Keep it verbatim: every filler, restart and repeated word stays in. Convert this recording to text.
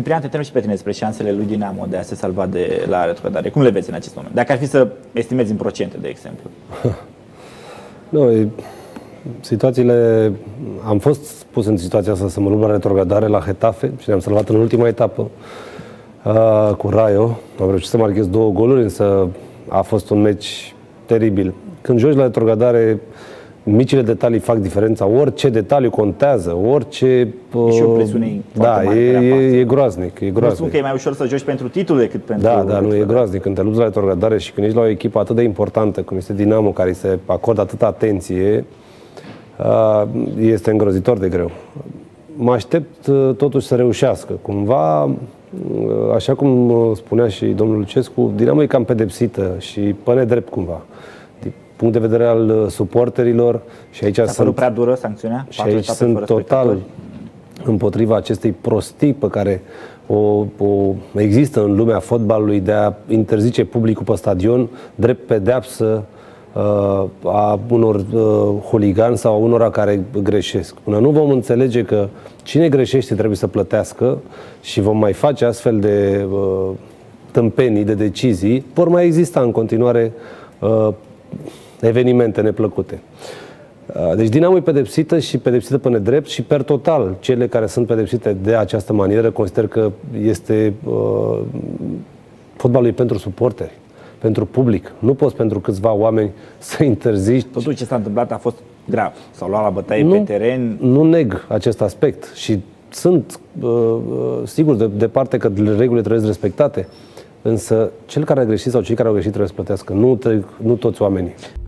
Ciprian, te întreb și pe tine despre șansele lui Dinamo de a se salva de la retrogradare. Cum le vezi în acest moment? Dacă ar fi să estimezi în procente, de exemplu. Nu, e, situațiile... Am fost pus în situația asta să mă lupt la retrogradare la Getafe și ne-am salvat în ultima etapă uh, cu Rayo. Am reușit să marchez două goluri, însă a fost un meci teribil. Când joci la retrogradare, micile detalii fac diferența, orice detaliu contează, orice... E și o presiune Da, e, e, e groaznic, e groaznic. Nu spun că e mai ușor să joci pentru titlu decât pentru... Da, da, nu, e groaznic. Când te lupți la retrogradare și când ești la o echipă atât de importantă, cum este Dinamo, care se acordă atâta atenție, este îngrozitor de greu. Mă aștept totuși să reușească. Cumva, așa cum spunea și domnul Lucescu, Dinamo e cam pedepsită și pe nedrept cumva. Punct de vedere al suporterilor și aici S-a părut prea dură sancțiunea? Și aici sunt total împotriva acestei prostii pe care o, o există în lumea fotbalului de a interzice publicul pe stadion drept pedeapsă uh, a unor uh, huligani sau a unora care greșesc. Până nu vom înțelege că cine greșește trebuie să plătească și vom mai face astfel de uh, tâmpenii, de decizii, vor mai exista în continuare uh, evenimente neplăcute. Deci Dinamo e pedepsită și pedepsită pe nedrept și per total cele care sunt pedepsite de această manieră consider că este uh, fotbalul e pentru suporteri, pentru public. Nu poți pentru câțiva oameni să interzici. Totul ce s-a întâmplat a fost grav. S-au luat la bătaie nu, pe teren. Nu neg acest aspect și sunt uh, sigur de, de parte că regulile trebuie respectate, însă cel care a greșit sau cei care au greșit trebuie să plătească, nu, nu toți oamenii.